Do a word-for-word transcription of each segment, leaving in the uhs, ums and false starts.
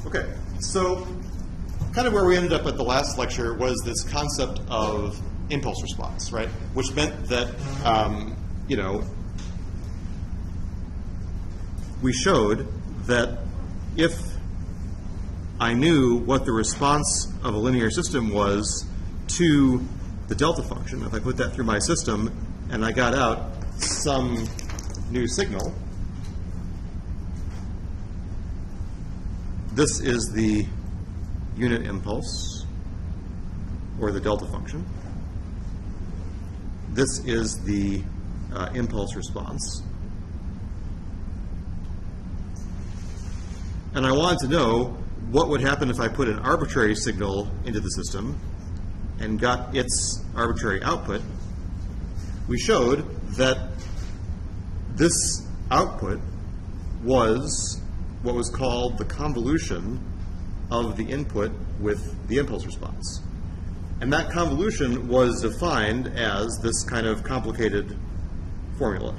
Okay, so kind of where we ended up at the last lecture was this concept of impulse response, right? Which meant that, um, you know, we showed that if I knew what the response of a linear system was to the delta function, if I put that through my system and I got out some new signal, this is the unit impulse, or the delta function. This is the uh, impulse response. And I wanted to know what would happen if I put an arbitrary signal into the system and got its arbitrary output. We showed that this output was what was called the convolution of the input with the impulse response. And that convolution was defined as this kind of complicated formula.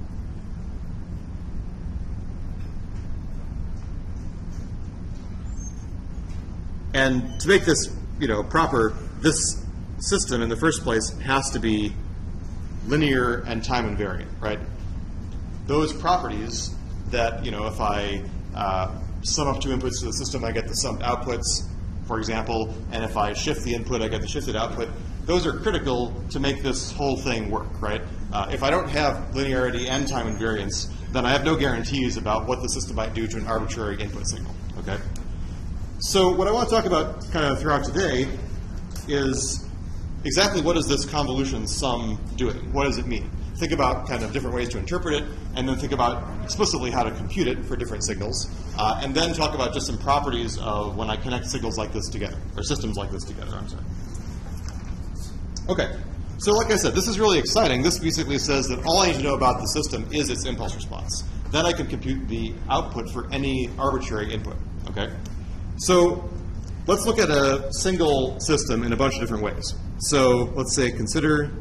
And to make this, you know, proper, this system in the first place has to be linear and time invariant, right? Those properties that, you know, if I uh, sum up two inputs to the system, I get the summed outputs, for example, and if I shift the input, I get the shifted output. Those are critical to make this whole thing work, right? Uh, if I don't have linearity and time invariance, then I have no guarantees about what the system might do to an arbitrary input signal, okay? So what I want to talk about kind of throughout today is exactly what is this convolution sum doing? What does it mean? Think about kind of different ways to interpret it, and then think about explicitly how to compute it for different signals, uh, and then talk about just some properties of when I connect signals like this together, or systems like this together, I'm sorry. Okay, so like I said, this is really exciting. This basically says that all I need to know about the system is its impulse response. Then I can compute the output for any arbitrary input, okay? So let's look at a single system in a bunch of different ways. So let's say consider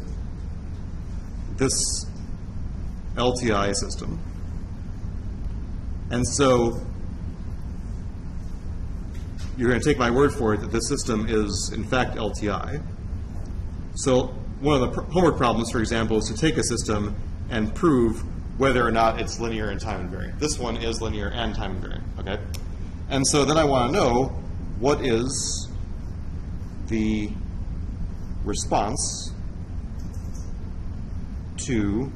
this L T I system. And so you're going to take my word for it that this system is in fact L T I. So one of the pr homework problems, for example, is to take a system and prove whether or not it's linear and time invariant. This one is linear and time invariant, okay? And so then I want to know what is the response to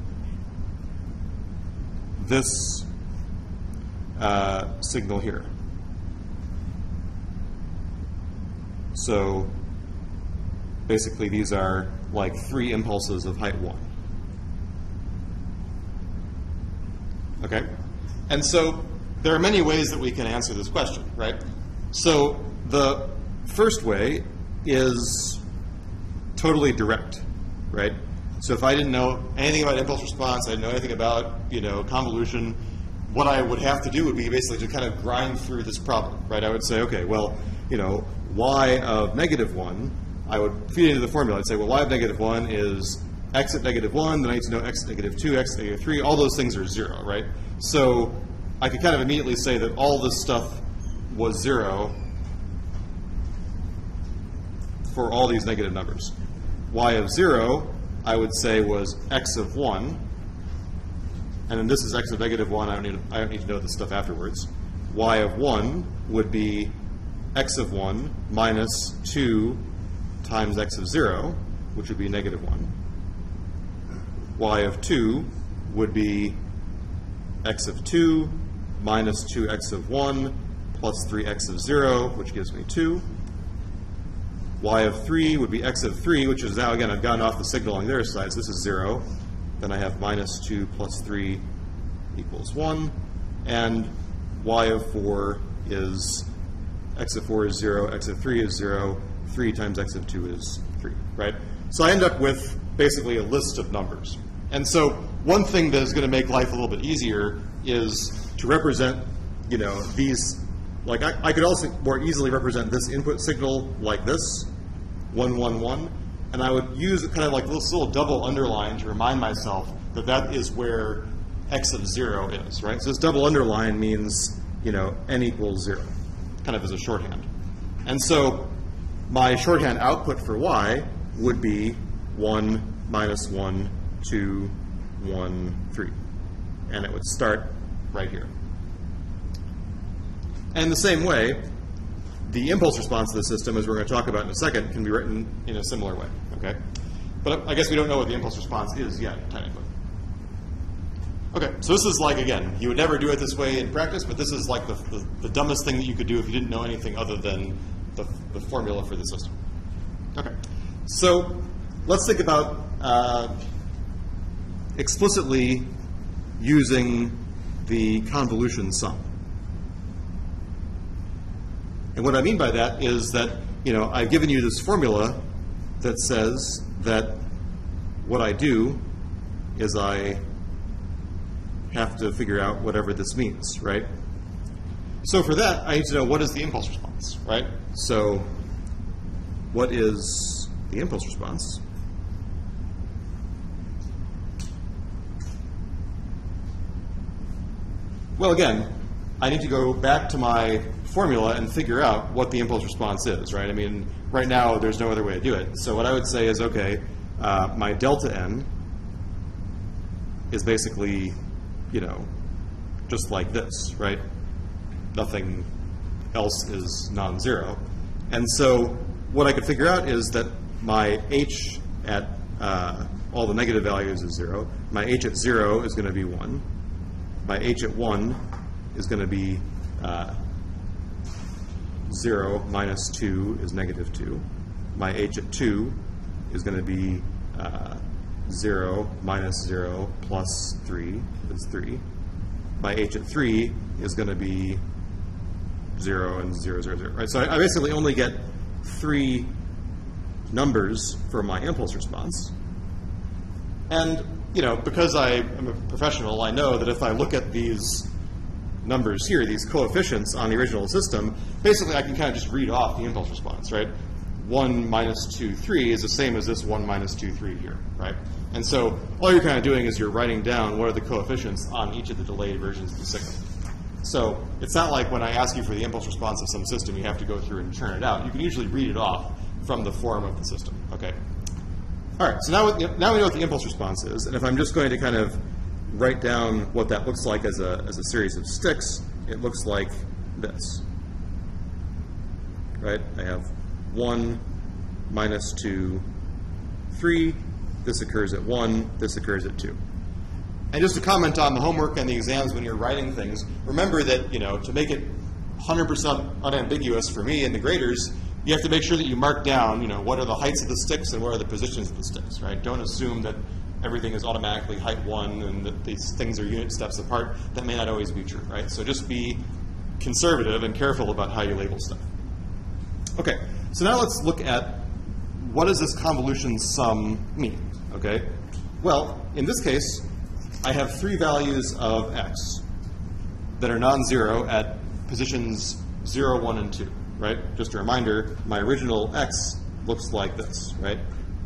this uh, signal here. So basically these are like three impulses of height one. Okay? And so there are many ways that we can answer this question, right? So the first way is totally direct, right? So if I didn't know anything about impulse response, I didn't know anything about, you know, convolution, what I would have to do would be basically to kind of grind through this problem, right? I would say, okay, well, you know, y of negative one, I would feed it into the formula. I'd say, well, y of negative one is x at negative one, then I need to know x at negative two, x at negative three, all those things are zero, right? So I could kind of immediately say that all this stuff was zero for all these negative numbers. Y of zero, I would say, was x of one, and then this is x of negative one. I don't need, I don't need to know this stuff afterwards. Y of one would be x of one minus two times x of zero, which would be negative one. Y of two would be x of two minus two x of one plus three x of zero, which gives me two. Y of three would be x of three, which is now, again, I've gotten off the signal on the other side, so this is zero. Then I have minus two plus three equals one. And y of four is, x of four is zero, x of three is zero, three times x of two is three, right? So I end up with basically a list of numbers. And so one thing that is going to make life a little bit easier is to represent, you know, these, like I, I could also more easily represent this input signal like this, one, one, one, and I would use kind of like this little double underline to remind myself that that is where x of zero is, right? So this double underline means, you know, n equals zero. kind of as a shorthand. And so my shorthand output for y would be one, minus one, two, one, three. And it would start right here. And the same way, the impulse response of the system, as we're going to talk about in a second, can be written in a similar way. Okay? But I guess we don't know what the impulse response is yet, technically. Okay, so this is like, again, you would never do it this way in practice, but this is like the, the, the dumbest thing that you could do if you didn't know anything other than the, the formula for the system. Okay, so let's think about uh, explicitly using the convolution sum. And what I mean by that is that, you know, I've given you this formula that says that what I do is I have to figure out whatever this means, right? So for that, I need to know what is the impulse response, right? So what is the impulse response? Well, again, I need to go back to my formula and figure out what the impulse response is, right? I mean, right now, there's no other way to do it. So what I would say is, okay, uh, my delta n is basically, you know, just like this, right? Nothing else is non-zero. And so what I could figure out is that my h at uh, all the negative values is zero. My h at zero is going to be one. My h at one is going to be uh, zero minus two is negative two. My h at two is going to be uh, zero minus zero plus three is three. My h at three is going to be zero and zero, zero, zero. Right? So I, I basically only get three numbers for my impulse response. And, you know, because I am a professional, I know that if I look at these numbers here, these coefficients on the original system, basically I can kind of just read off the impulse response, right? one minus two, three is the same as this one minus two, three here, right? And so all you're kind of doing is you're writing down what are the coefficients on each of the delayed versions of the signal. So it's not like when I ask you for the impulse response of some system, you have to go through and churn it out. You can usually read it off from the form of the system. Okay. All right, so now, now we know what the impulse response is, and if I'm just going to kind of write down what that looks like as a, as a series of sticks, it looks like this. Right? I have one, minus two, three. This occurs at one. This occurs at two. And just to comment on the homework and the exams when you're writing things, remember that, you know, to make it one hundred percent unambiguous for me and the graders, you have to make sure that you mark down, you know, what are the heights of the sticks and what are the positions of the sticks, right? Don't assume that everything is automatically height one and that these things are unit steps apart. That may not always be true, right? So just be conservative and careful about how you label stuff. Okay, so now let's look at what does this convolution sum mean, okay? Well, in this case, I have three values of x that are non-zero at positions zero, one, and two, right? Just a reminder, my original x looks like this, right?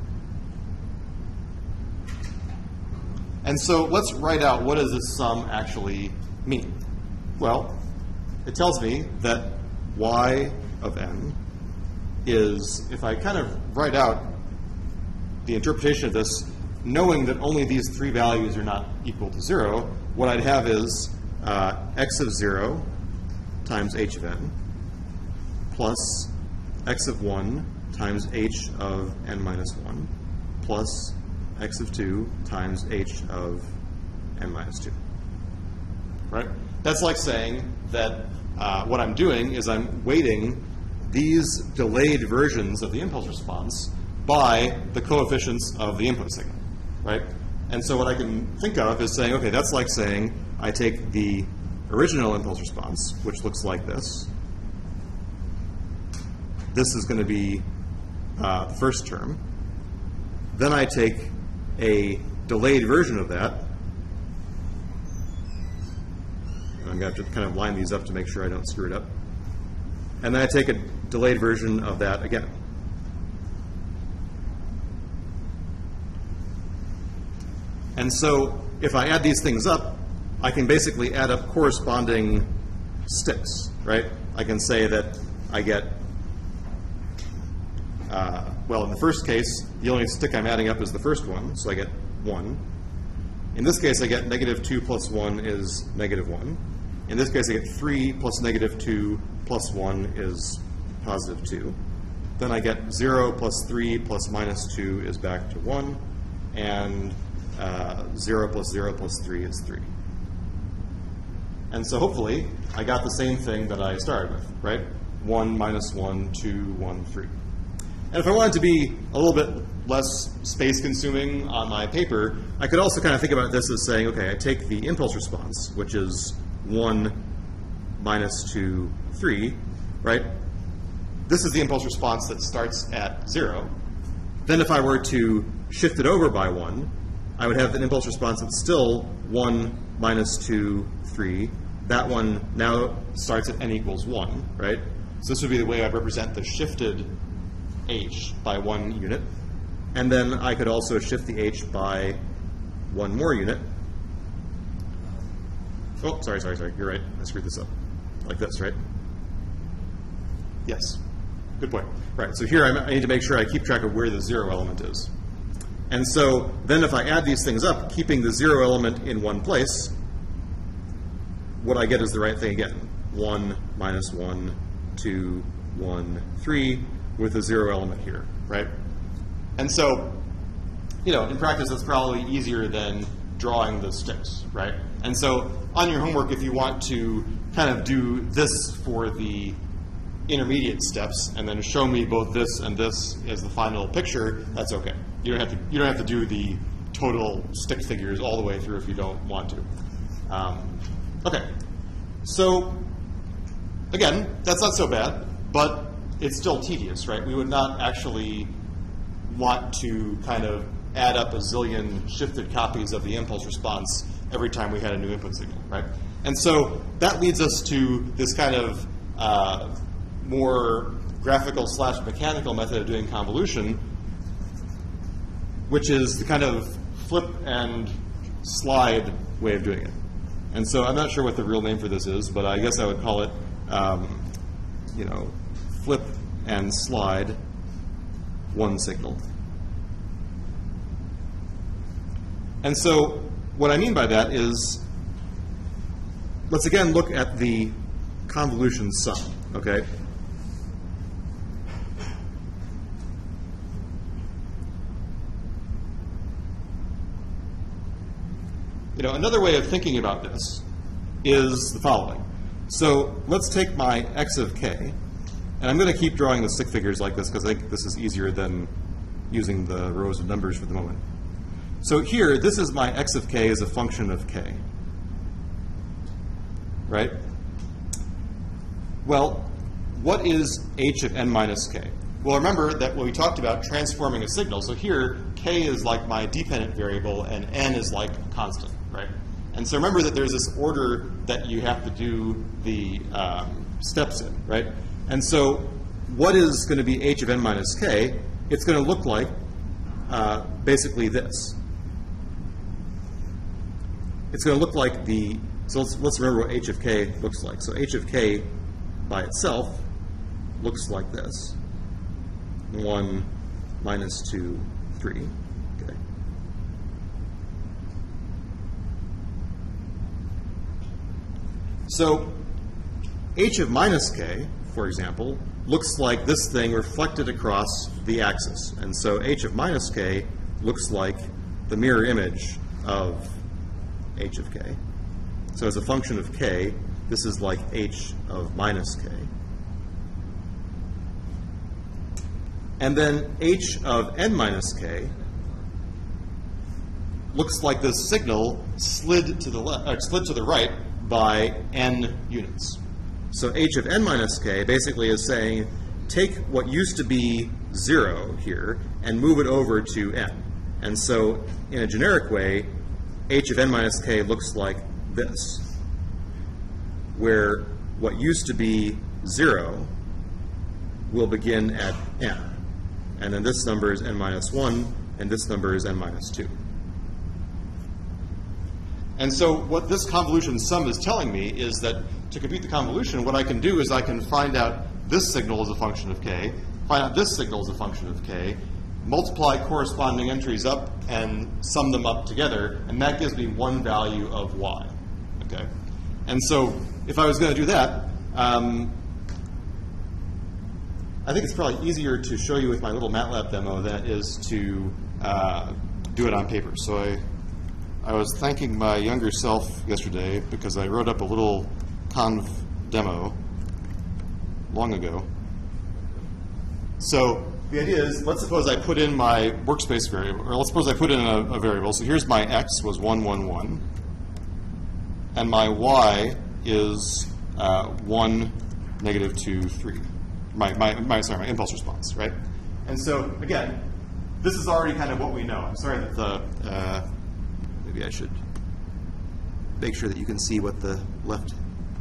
And so let's write out what does this sum actually mean. Well, it tells me that y of n is, if I kind of write out the interpretation of this, knowing that only these three values are not equal to zero, what I'd have is uh, x of zero times h of n plus x of one times h of n minus one plus x of two times h of n minus two. Right? That's like saying that uh, what I'm doing is I'm weighting these delayed versions of the impulse response by the coefficients of the input signal, right? And so what I can think of is saying, okay, that's like saying I take the original impulse response, which looks like this. This is going to be uh, the first term. Then I take a delayed version of that. I'm going to have to kind of line these up to make sure I don't screw it up. And then I take a delayed version of that again. And so if I add these things up, I can basically add up corresponding sticks. right? I can say that I get, uh, well, in the first case, the only stick I'm adding up is the first one, so I get one. In this case, I get negative two plus one is negative one. In this case, I get three plus negative two plus one is positive two. Then I get zero plus three plus minus two is back to one. And uh, zero plus zero plus three is three. And so hopefully, I got the same thing that I started with, right? one minus one, two, one, three. And if I wanted to be a little bit less space-consuming on my paper, I could also kind of think about this as saying, okay, I take the impulse response, which is one minus two, three, right? This is the impulse response that starts at zero. Then if I were to shift it over by one, I would have an impulse response that's still one minus two, three. That one now starts at n equals one, right? So this would be the way I'd represent the shifted h by one unit. And then I could also shift the h by one more unit. Oh, sorry, sorry, sorry. You're right. I screwed this up. Like this, right? Yes. Good point. Right. So here I need to make sure I keep track of where the zero element is. And so then if I add these things up, keeping the zero element in one place, what I get is the right thing again. one minus one, two, one, three, with a zero element here, right? And so, you know, in practice, that's probably easier than drawing the sticks, right? And so on your homework, if you want to kind of do this for the intermediate steps and then show me both this and this as the final picture, that's okay. You don't have to, you don't have to do the total stick figures all the way through if you don't want to. Um, okay. So, again, that's not so bad, but it's still tedious, right? We would not actually want to kind of add up a zillion shifted copies of the impulse response every time we had a new input signal, right? And so that leads us to this kind of uh, more graphical slash mechanical method of doing convolution, which is the kind of flip and slide way of doing it. And so I'm not sure what the real name for this is, but I guess I would call it, um, you know, flip and slide one signal. And so what I mean by that is, let's again look at the convolution sum, okay? You know, another way of thinking about this is the following. So let's take my x of k, and I'm going to keep drawing the stick figures like this because I think this is easier than using the rows of numbers for the moment. So here, this is my x of k as a function of k, right? Well, what is h of n minus k? Well, remember that when we talked about transforming a signal, so here, k is like my dependent variable and n is like a constant, right? And so remember that there's this order that you have to do the um, steps in, right? And so what is going to be h of n minus k? It's going to look like uh, basically this. It's going to look like the, so let's, let's remember what h of k looks like. So h of k by itself looks like this. one minus two, three. Okay. So h of minus k, for example, looks like this thing reflected across the axis. And so h of minus k looks like the mirror image of h of k. So as a function of k, this is like h of minus k. And then h of n minus k looks like this signal slid to the left, or slid to the right by n units. So h of n minus k basically is saying, take what used to be zero here and move it over to n. And so in a generic way, h of n minus k looks like this, where what used to be zero will begin at n. And then this number is n minus one, and this number is n minus two. And so what this convolution sum is telling me is that to compute the convolution, what I can do is I can find out this signal as a function of k, find out this signal as a function of k, multiply corresponding entries up and sum them up together, and that gives me one value of y. Okay? And so if I was going to do that, um, I think it's probably easier to show you with my little Matlab demo than it is to uh, do it on paper. So I, I was thanking my younger self yesterday because I wrote up a little conv demo long ago. So the idea is, let's suppose I put in my workspace variable, or let's suppose I put in a, a variable. So here's my x was one, one, one, and my y is uh, one, negative two, three. My, my, my, sorry, my impulse response, right? And so again, this is already kind of what we know. I'm sorry that the, uh, maybe I should make sure that you can see what the left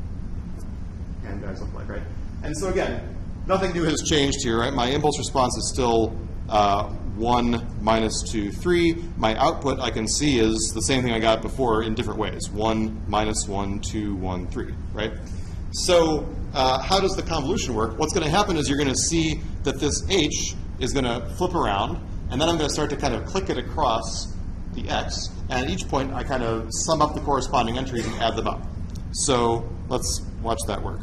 hand guys look like, right? And so again, nothing new has changed here, right? My impulse response is still uh, one, minus two, three. My output, I can see, is the same thing I got before in different ways. one, minus one, two, one, three, right? So uh, how does the convolution work? What's going to happen is you're going to see that this h is going to flip around, and then I'm going to start to kind of click it across the x, and at each point I kind of sum up the corresponding entries and add them up. So let's watch that work.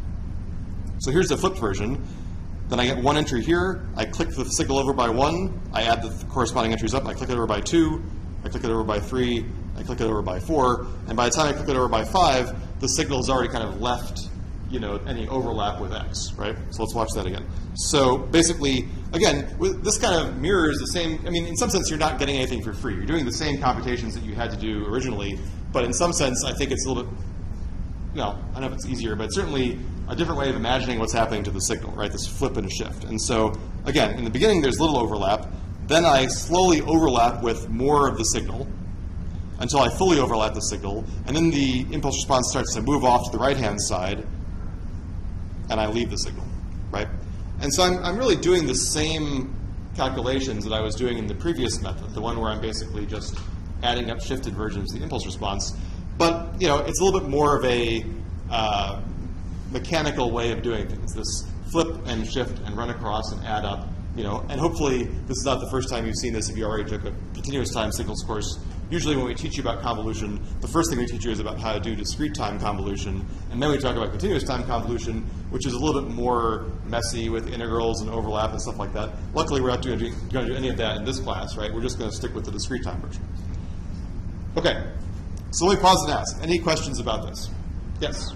So here's the flipped version. Then I get one entry here. I click the signal over by one. I add the corresponding entries up. I click it over by two. I click it over by three. I click it over by four. And by the time I click it over by five, the signal has already kind of left, you know, any overlap with x, right? So let's watch that again. So basically, again, this kind of mirrors the same. I mean, in some sense, you're not getting anything for free. You're doing the same computations that you had to do originally. But in some sense, I think it's a little bit, no, I don't know if it's easier, but certainly a different way of imagining what's happening to the signal, right? This flip and shift. And so, again, in the beginning, there's little overlap. Then I slowly overlap with more of the signal until I fully overlap the signal. And then the impulse response starts to move off to the right-hand side, and I leave the signal, right? And so I'm, I'm really doing the same calculations that I was doing in the previous method, the one where I'm basically just adding up shifted versions of the impulse response. But, you know, it's a little bit more of a uh, mechanical way of doing things, this flip and shift and run across and add up, you know, and hopefully this is not the first time you've seen this if you already took a continuous time signals course. Usually when we teach you about convolution, the first thing we teach you is about how to do discrete time convolution, and then we talk about continuous time convolution, which is a little bit more messy with integrals and overlap and stuff like that. Luckily, we're not going to do any of that in this class, right? We're just going to stick with the discrete time version. Okay, so let me pause and ask. Any questions about this? Yes?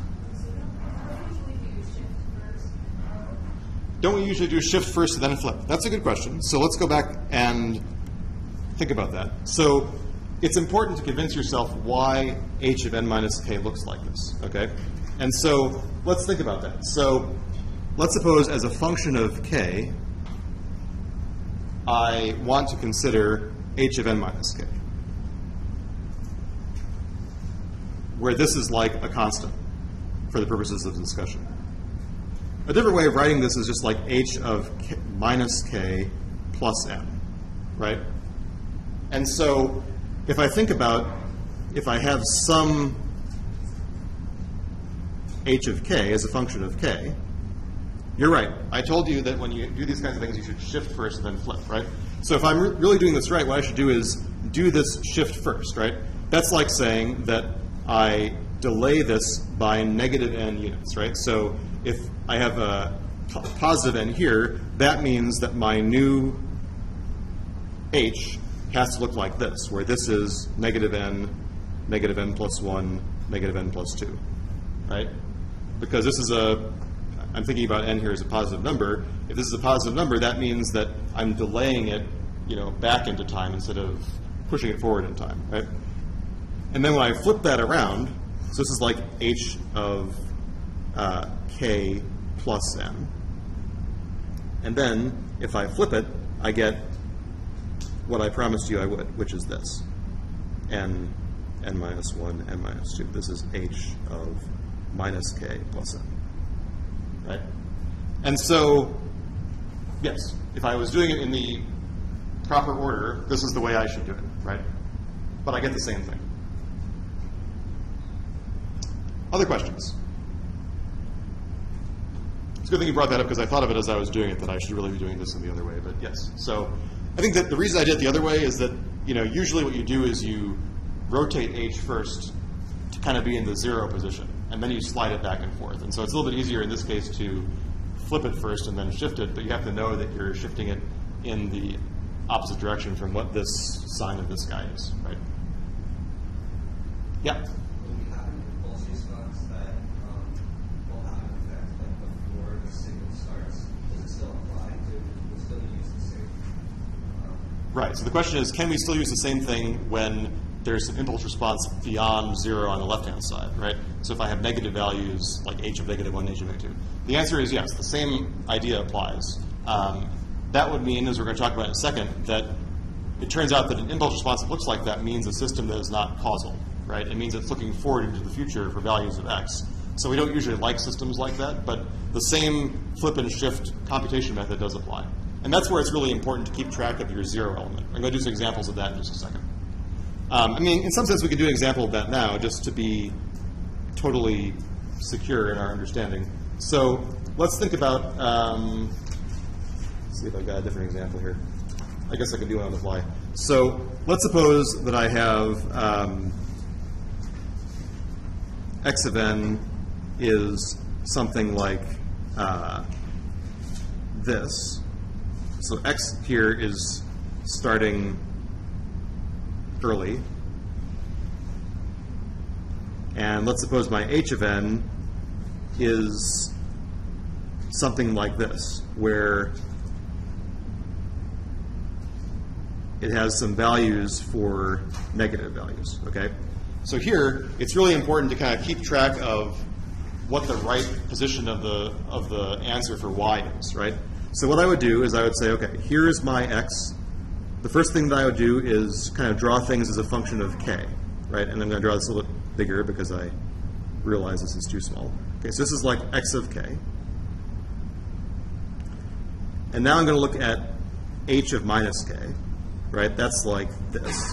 Don't we usually do shift first and then flip? That's a good question. So let's go back and think about that. So it's important to convince yourself why h of n minus k looks like this, okay? And so let's think about that. So let's suppose as a function of k, I want to consider h of n minus k, where this is like a constant for the purposes of the discussion. A different way of writing this is just like h of k minus k plus n, right? And so if I think about, if I have some h of k as a function of k, you're right. I told you that when you do these kinds of things, you should shift first and then flip, right? So if I'm re really doing this right, what I should do is do this shift first, right? That's like saying that I delay this by negative n units, right? So if I have a positive n here, that means that my new h has to look like this, where this is negative n, negative n plus one, negative n plus two, right? Because this is a, I'm thinking about n here as a positive number. If this is a positive number, that means that I'm delaying it, you know, back into time instead of pushing it forward in time, right? And then when I flip that around, so this is like h of uh, k plus n. And then if I flip it, I get what I promised you I would, which is this, n, n minus one, n minus two. This is h of minus k plus n, right? And so, yes, if I was doing it in the proper order, this is the way I should do it, right? But I get the same thing. Other questions? It's a good thing you brought that up because I thought of it as I was doing it that I should really be doing this in the other way, but yes. So I think that the reason I did it the other way is that, you know, usually what you do is you rotate H first to kind of be in the zero position, and then you slide it back and forth. And so it's a little bit easier in this case to flip it first and then shift it, but you have to know that you're shifting it in the opposite direction from what this sign of this guy is, right? Yeah? When we have an impulse response that um, will have an effect like before the signal starts, does it still apply to, we'll still use the same? Um, Right, so the question is, can we still use the same thing when there's an impulse response beyond zero on the left-hand side, right? So if I have negative values, like h of negative one, h of negative two. The answer is yes, the same idea applies. Um, that would mean, as we're going to talk about in a second, that it turns out that an impulse response that looks like that means a system that is not causal, right? It means it's looking forward into the future for values of x. So we don't usually like systems like that, but the same flip and shift computation method does apply. And that's where it's really important to keep track of your zero element. I'm going to do some examples of that in just a second. Um, I mean, in some sense, we could do an example of that now, just to be totally secure in our understanding. So let's think about, um, let's see if I've got a different example here. I guess I can do it on the fly. So let's suppose that I have um, x of n is something like uh, this. So x here is starting early. And let's suppose my h of n is something like this, where it has some values for negative values, okay? So here, it's really important to kind of keep track of what the right position of the, of the answer for y is, right? So what I would do is I would say, okay, here is my x. The first thing that I would do is kind of draw things as a function of k, right? And I'm going to draw this a little bit bigger because I realize this is too small. Okay, so this is like x of k. And now I'm going to look at h of minus k, right? That's like this.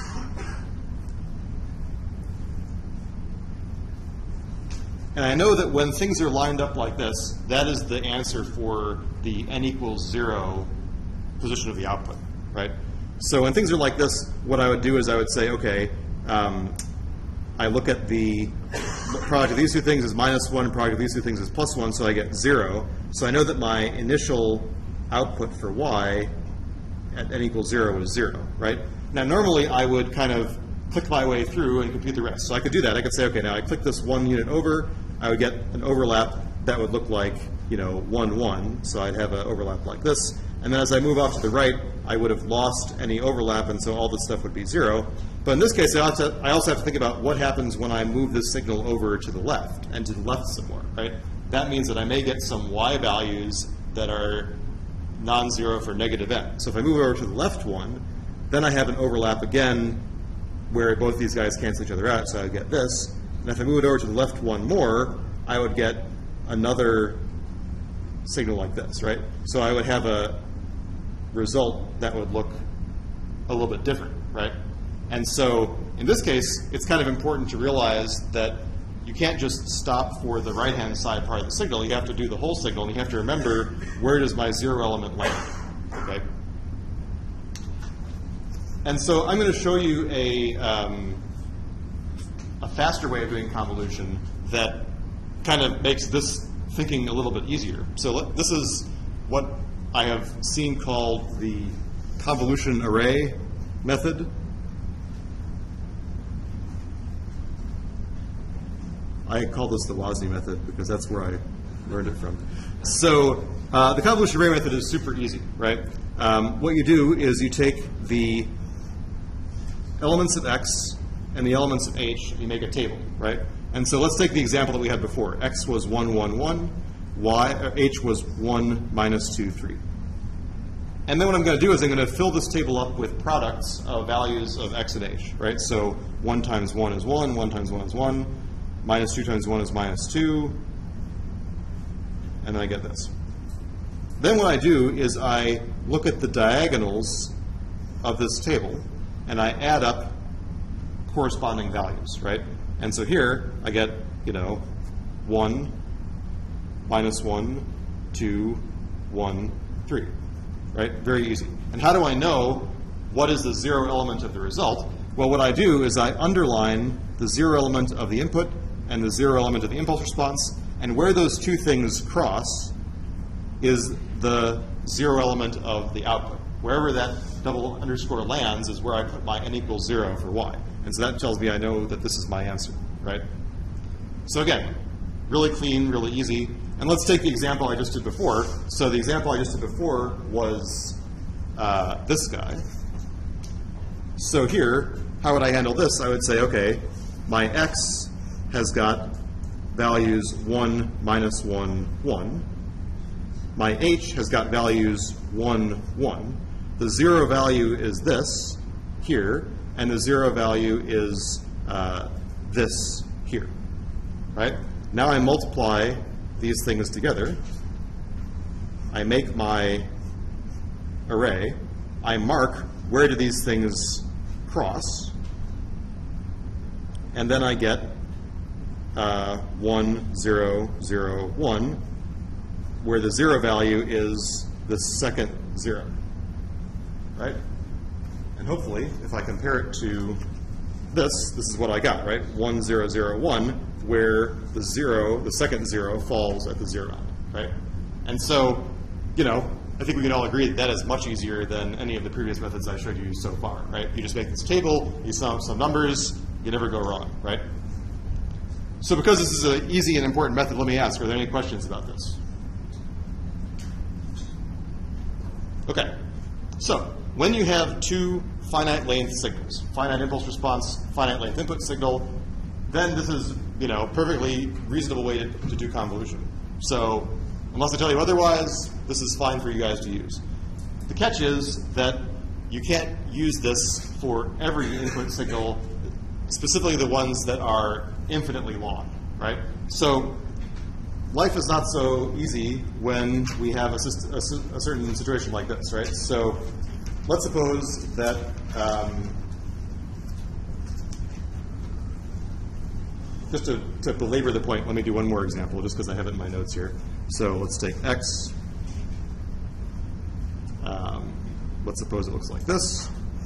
And I know that when things are lined up like this, that is the answer for the n equals zero position of the output, right? So when things are like this, what I would do is I would say, okay, um, I look at the product of these two things is minus one, and product of these two things is plus one, so I get zero. So I know that my initial output for y at n equals zero is zero, right? Now normally I would kind of click my way through and compute the rest. So I could do that. I could say, okay, now I click this one unit over, I would get an overlap that would look like, you know, one, one. So I'd have an overlap like this. And then as I move off to the right, I would have lost any overlap, and so all this stuff would be zero. But in this case, I also, I also have to think about what happens when I move this signal over to the left, and to the left some more, right? That means that I may get some y values that are non-zero for negative n. So if I move over to the left one, then I have an overlap again where both these guys cancel each other out, so I would get this. And if I move it over to the left one more, I would get another signal like this, right? So I would have a result that would look a little bit different, right? And so in this case, it's kind of important to realize that you can't just stop for the right-hand side part of the signal. You have to do the whole signal, and you have to remember, where does my zero element land, okay? And so I'm going to show you a, um, a faster way of doing convolution that kind of makes this thinking a little bit easier. So let, this is what I have seen called the convolution array method. I call this the WASI method because that's where I learned it from. So uh, the convolution array method is super easy, right? Um, what you do is you take the elements of x and the elements of h, and you make a table, right? And so let's take the example that we had before. X was one, one, one. Y, or h was one, minus two, three. And then what I'm going to do is I'm going to fill this table up with products of values of x and h, right? So one times one is one, one times one is one, minus two times one is minus two, and then I get this. Then what I do is I look at the diagonals of this table, and I add up corresponding values, right? And so here I get, you know, one, minus one, two, one, three, right? Very easy. And how do I know what is the zero element of the result? Well, what I do is I underline the zero element of the input and the zero element of the impulse response, and where those two things cross is the zero element of the output. Wherever that double underscore lands is where I put my n equals zero for y. And so that tells me I know that this is my answer, right? So again, really clean, really easy. And let's take the example I just did before. So the example I just did before was uh, this guy. So here, how would I handle this? I would say, okay, my x has got values one, minus one, one. My h has got values one, one. The zero value is this here, and the zero value is uh, this here, right? Now I multiply these things together. I make my array. I mark where do these things cross, and then I get uh, one, zero, zero, one, where the zero value is the second zero, right? And hopefully, if I compare it to this, this is what I got, right? one, zero, zero, one, where the zero, the second zero, falls at the zero, right? And so, you know, I think we can all agree that that is much easier than any of the previous methods I showed you so far, right? You just make this table, you sum up some numbers, you never go wrong, right? So because this is an easy and important method, let me ask, are there any questions about this? Okay, so when you have two finite length signals, finite impulse response, finite length input signal, then this is, you know, perfectly reasonable way to, to do convolution. So unless I tell you otherwise, this is fine for you guys to use. The catch is that you can't use this for every input signal, specifically the ones that are infinitely long, right? So life is not so easy when we have a, a, a certain situation like this, right? So let's suppose that um, just to, to belabor the point, let me do one more example just because I have it in my notes here. So let's take x. Um, let's suppose it looks like this.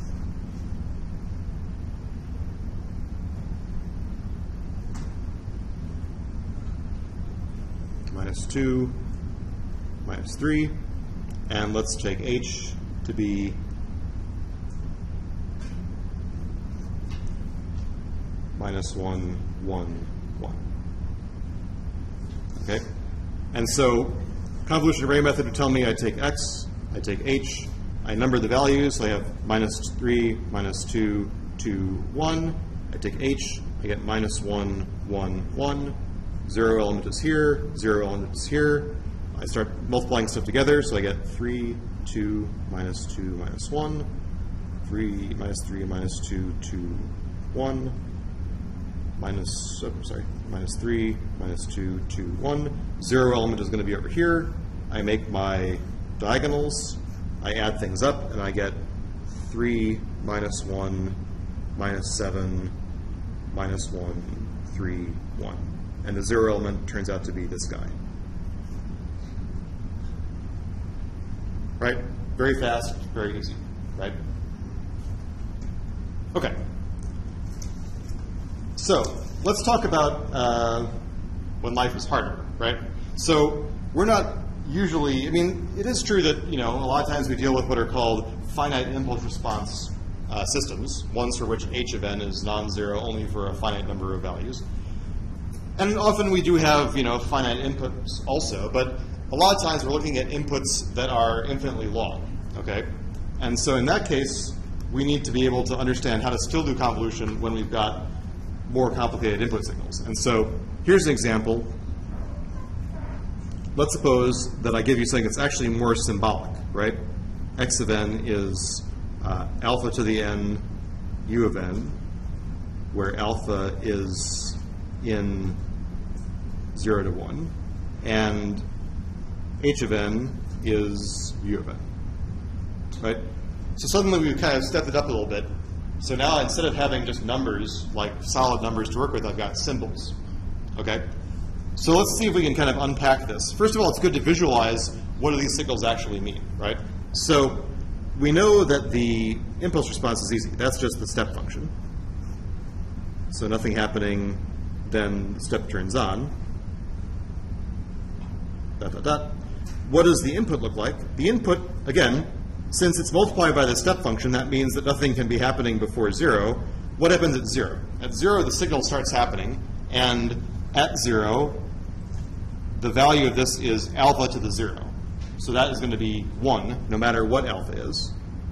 Minus two, minus three, and let's take h to be minus one, one, one. Okay? And so convolution array method would tell me I take x, I take h, I number the values, so I have minus three, minus two, two, one. I take h, I get minus one, one, one. Zero element is here, zero element is here. I start multiplying stuff together, so I get three, two, minus two, minus one, three, minus three, minus two, two, one, minus, oh, sorry, minus three, minus two, two, one. Zero element is going to be over here. I make my diagonals, I add things up, and I get three, minus one, minus seven, minus one, three, one. And the zero element turns out to be this guy. Right? Very fast, very easy, right? Okay. So let's talk about uh, when life is harder, right? So we're not usually, I mean, it is true that, you know, a lot of times we deal with what are called finite impulse response uh, systems, ones for which h of n is non-zero only for a finite number of values. And often we do have, you know, finite inputs also, but a lot of times we're looking at inputs that are infinitely long, okay? And so in that case, we need to be able to understand how to still do convolution when we've got more complicated input signals. And so here's an example. Let's suppose that I give you something that's actually more symbolic, right? X of n is uh, alpha to the n u of n, where alpha is in zero to one, and h of n is u of n, right? So suddenly we've kind of stepped it up a little bit. So now instead of having just numbers, like solid numbers to work with, I've got symbols, okay? So let's see if we can kind of unpack this. First of all, it's good to visualize what do these signals actually mean, right? So we know that the impulse response is easy. That's just the step function. So nothing happening, then the step turns on. Dot, dot, dot. What does the input look like? The input, again, since it's multiplied by the step function, that means that nothing can be happening before zero. What happens at zero? At zero, the signal starts happening, and at zero, the value of this is alpha to the zero. So that is going to be one, no matter what alpha is.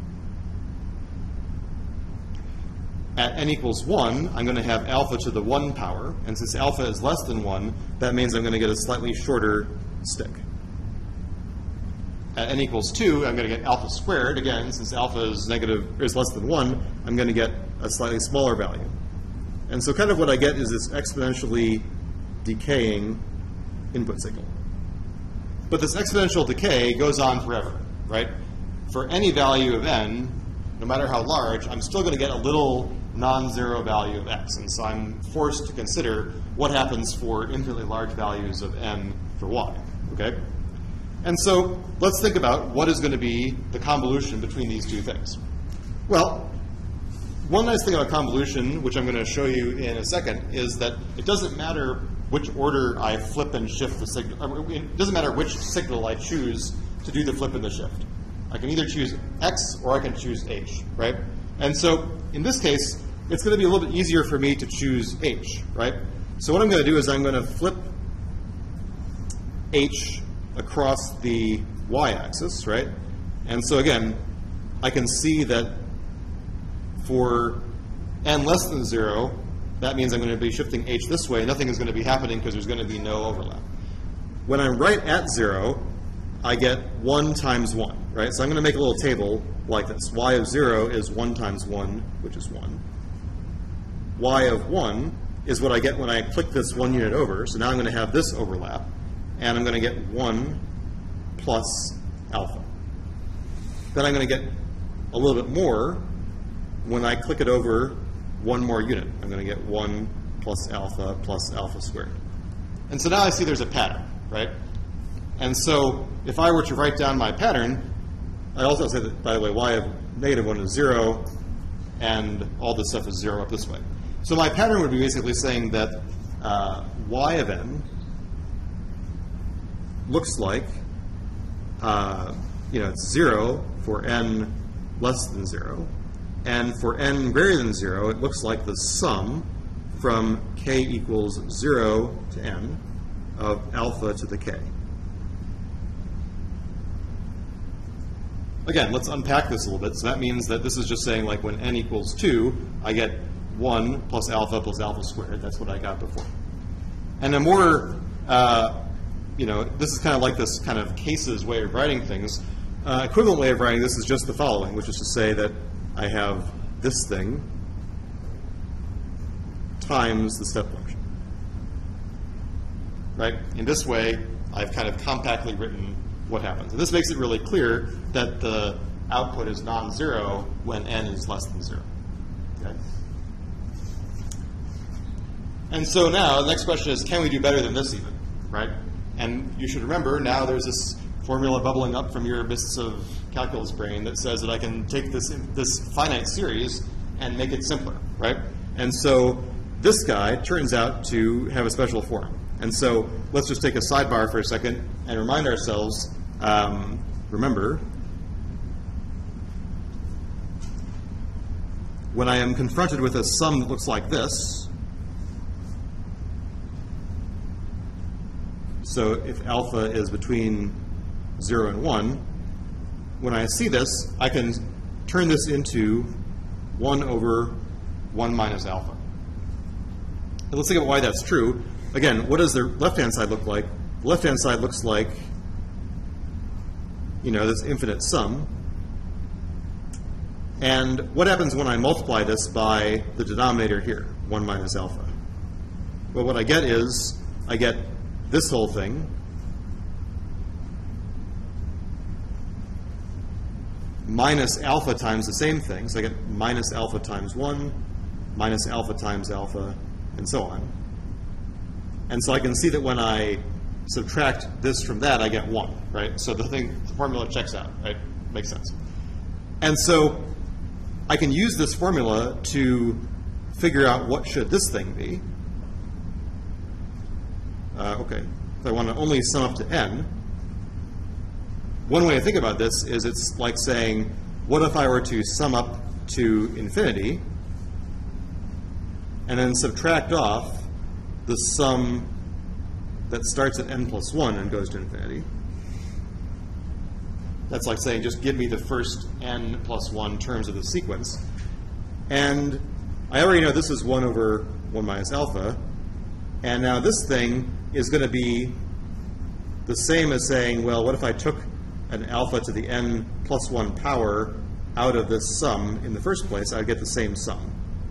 At n equals one, I'm going to have alpha to the one power, and since alpha is less than one, that means I'm going to get a slightly shorter stick. At n equals two, I'm going to get alpha squared. Again, since alpha is negative is less than one, I'm going to get a slightly smaller value. And so kind of what I get is this exponentially decaying input signal. But this exponential decay goes on forever, right? For any value of n, no matter how large, I'm still going to get a little non-zero value of x. And so I'm forced to consider what happens for infinitely large values of n for y, okay? And so let's think about what is going to be the convolution between these two things. Well, one nice thing about convolution, which I'm going to show you in a second, is that it doesn't matter which order I flip and shift the signal. It doesn't matter which signal I choose to do the flip and the shift. I can either choose x or I can choose h, right? And so in this case, it's going to be a little bit easier for me to choose h, right? So what I'm going to do is I'm going to flip h across the y-axis, right? And so again, I can see that for n less than zero, that means I'm going to be shifting h this way. Nothing is going to be happening because there's going to be no overlap. When I'm right at zero, I get one times one, right? So I'm going to make a little table like this. Y of zero is one times one, which is one. Y of one is what I get when I click this one unit over. So now I'm going to have this overlap. And I'm going to get one plus alpha. Then I'm going to get a little bit more when I click it over one more unit. I'm going to get one plus alpha plus alpha squared. And so now I see there's a pattern, right? And so if I were to write down my pattern, I also say that, by the way, y of negative one is zero, and all this stuff is zero up this way. So my pattern would be basically saying that uh, y of n looks like, uh, you know, it's zero for n less than zero. And for n greater than zero, it looks like the sum from k equals zero to n of alpha to the k. Again, let's unpack this a little bit. So that means that this is just saying, like, when n equals two, I get one plus alpha plus alpha squared. That's what I got before. And a more uh, you know, this is kind of like this kind of cases way of writing things. Uh, equivalent way of writing this is just the following, which is to say that I have this thing times the step function. Right? In this way, I've kind of compactly written what happens. And this makes it really clear that the output is non-zero when n is less than zero. Okay? And so now the next question is, can we do better than this even? Right? And you should remember, now there's this formula bubbling up from your business of calculus brain that says that I can take this, this finite series and make it simpler, right? And so this guy turns out to have a special form. And so let's just take a sidebar for a second and remind ourselves, um, remember, when I am confronted with a sum that looks like this, so if alpha is between zero and one, when I see this, I can turn this into one over one minus alpha. And let's think about why that's true. Again, what does the left-hand side look like? The left-hand side looks like, you know, this infinite sum. And what happens when I multiply this by the denominator here, one minus alpha? Well, what I get is, I get this whole thing minus alpha times the same thing. So I get minus alpha times one, minus alpha times alpha, and so on. And so I can see that when I subtract this from that, I get one, right? So the thing, the formula checks out, right? Makes sense. And so I can use this formula to figure out what should this thing be. Uh, okay, if I want to only sum up to n, one way to think about this is it's like saying, what if I were to sum up to infinity and then subtract off the sum that starts at n plus one and goes to infinity? That's like saying, just give me the first n plus one terms of the sequence. And I already know this is one over one minus alpha. And now this thing is going to be the same as saying, well, what if I took an alpha to the n plus one power out of this sum in the first place? I'd get the same sum.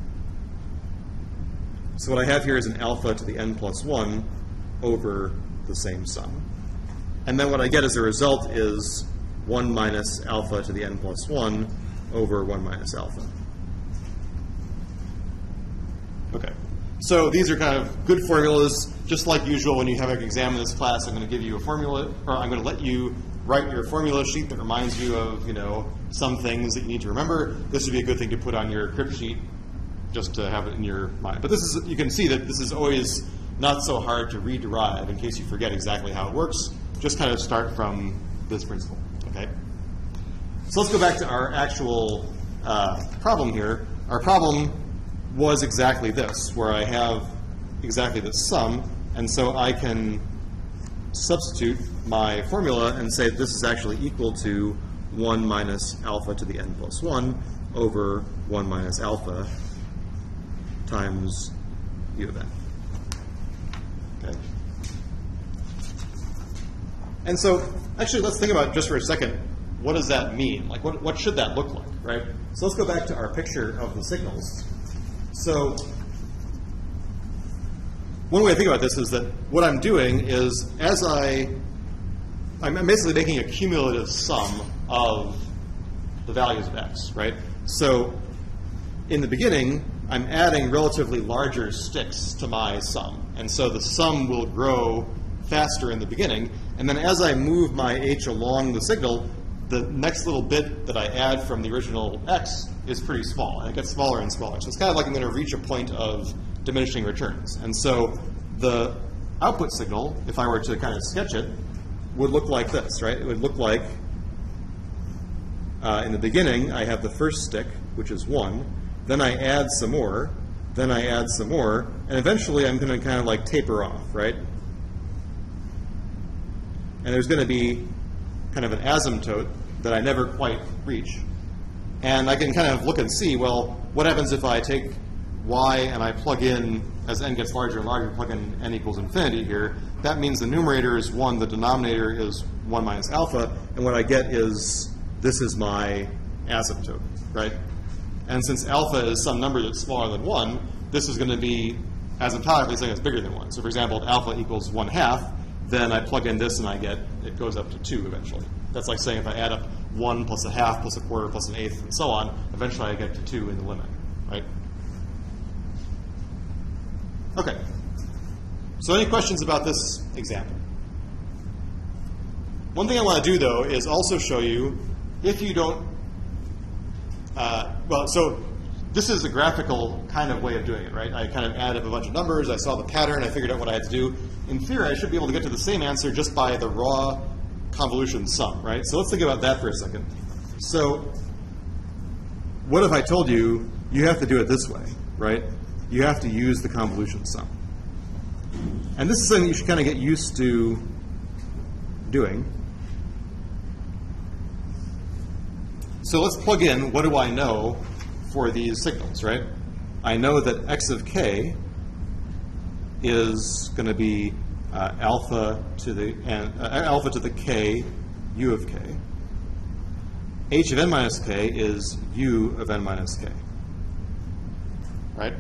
So what I have here is an alpha to the n plus one over the same sum. And then what I get as a result is one minus alpha to the n plus one over one minus alpha. Okay. So these are kind of good formulas. Just like usual, when you have an exam in this class, I'm going to give you a formula, or I'm going to let you write your formula sheet that reminds you of, you know, some things that you need to remember. This would be a good thing to put on your crypt sheet just to have it in your mind. But this is, you can see that this is always not so hard to rederive in case you forget exactly how it works. Just kind of start from this principle, okay? So let's go back to our actual uh, problem here. Our problem was exactly this, where I have exactly this sum, and so I can substitute my formula and say this is actually equal to one minus alpha to the n plus one over one minus alpha times u of n. Okay. And so, actually, let's think about just for a second, what does that mean? Like, what, what should that look like, right? So let's go back to our picture of the signals. So one way to think about this is that what I'm doing is, as I, I'm basically making a cumulative sum of the values of x, right? So in the beginning, I'm adding relatively larger sticks to my sum. And so the sum will grow faster in the beginning. And then as I move my h along the signal, the next little bit that I add from the original x is pretty small, and it gets smaller and smaller. So it's kind of like I'm going to reach a point of diminishing returns. And so the output signal, if I were to kind of sketch it, would look like this, right? It would look like, uh, in the beginning, I have the first stick, which is one. Then I add some more. Then I add some more. And eventually, I'm going to kind of like taper off, right? And there's going to be kind of an asymptote that I never quite reach. And I can kind of look and see, well, what happens if I take y and I plug in, as n gets larger and larger, plug in n equals infinity here. That means the numerator is one, the denominator is one minus alpha, and what I get is, this is my asymptote, right? And since alpha is some number that's smaller than one, this is going to be asymptotically something that's bigger than one. So for example, if alpha equals one half, then I plug in this and I get, it goes up to two eventually. That's like saying if I add up one plus a half plus a quarter plus an eighth and so on, eventually I get to two in the limit, right? Okay. So any questions about this example? One thing I want to do, though, is also show you, if you don't, uh, well, so this is a graphical kind of way of doing it, right? I kind of added up a bunch of numbers, I saw the pattern, I figured out what I had to do. In theory, I should be able to get to the same answer just by the raw convolution sum, right? So let's think about that for a second. So what if I told you, you have to do it this way, right? You have to use the convolution sum. And this is something you should kind of get used to doing. So let's plug in, what do I know for these signals, right? I know that x of k is going to be uh, alpha to the and, uh, alpha to the k u of k. H of n minus k is u of n minus k, right?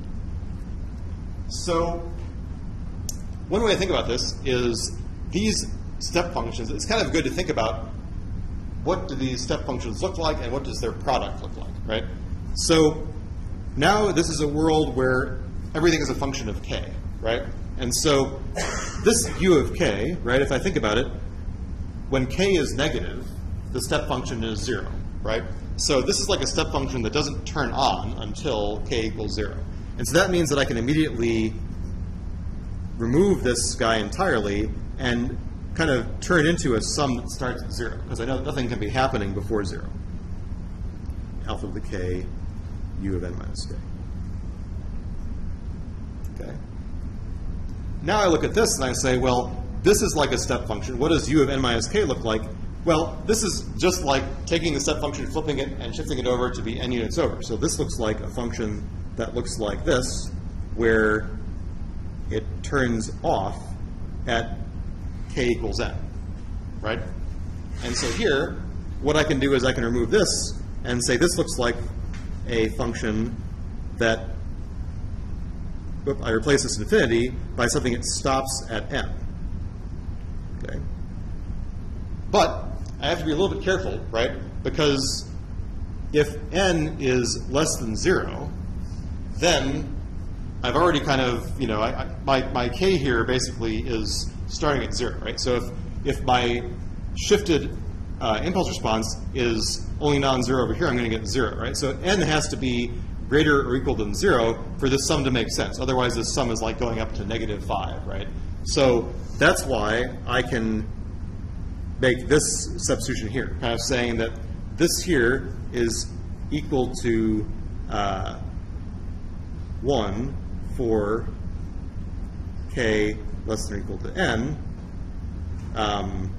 So one way to think about this is these step functions, it's kind of good to think about what do these step functions look like and what does their product look like, right? So now this is a world where everything is a function of k, right? And so this u of k, right, if I think about it, when k is negative, the step function is zero, right? So this is like a step function that doesn't turn on until k equals zero. And so that means that I can immediately remove this guy entirely and kind of turn it into a sum that starts at zero, because I know that nothing can be happening before zero. Alpha of the k, u of n minus k. Okay. Now I look at this and I say, well, this is like a step function. What does u of n minus k look like? Well, this is just like taking the step function, flipping it, and shifting it over to be n units over. So this looks like a function that looks like this, where it turns off at k equals n, right? And so here, what I can do is I can remove this and say this looks like a function that, whoop, I replace this infinity by something that stops at n. Okay. But I have to be a little bit careful, right? Because if n is less than zero, then I've already kind of, you know, I, I, my, my k here basically is starting at zero, right? So if, if my shifted uh, impulse response is only non-zero over here, I'm going to get zero, right? So n has to be greater or equal than zero for this sum to make sense. Otherwise, this sum is like going up to negative five, right? So that's why I can make this substitution here, kind of saying that this here is equal to uh, one for k less than or equal to n. Um,